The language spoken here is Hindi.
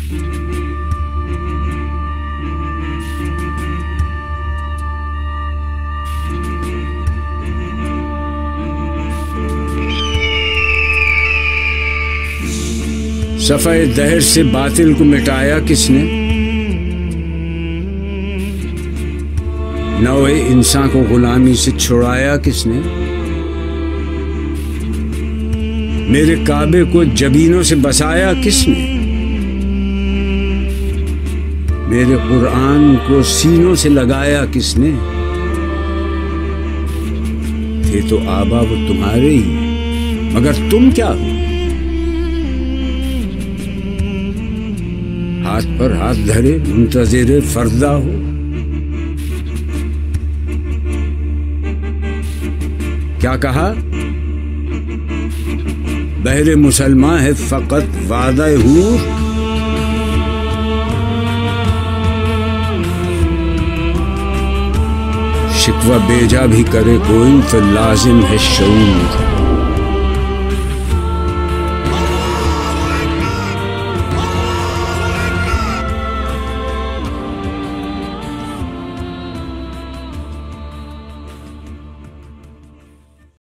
सफ़े दहर से बातिल को मिटाया किसने? नौए इंसान को गुलामी से छुड़ाया किसने? मेरे काबे को जबीनों से बसाया किसने? मेरे कुरान को सीनों से लगाया किसने? थे तो आबा वो तुम्हारे ही, मगर तुम क्या हो? हाथ पर हाथ धरे मुंतज़िर फर्दा हो। क्या कहा? बहरे मुसलमान है फकत वादा हूर। शिकवा बेजा भी करे कोई तो लाजिम है शऊर।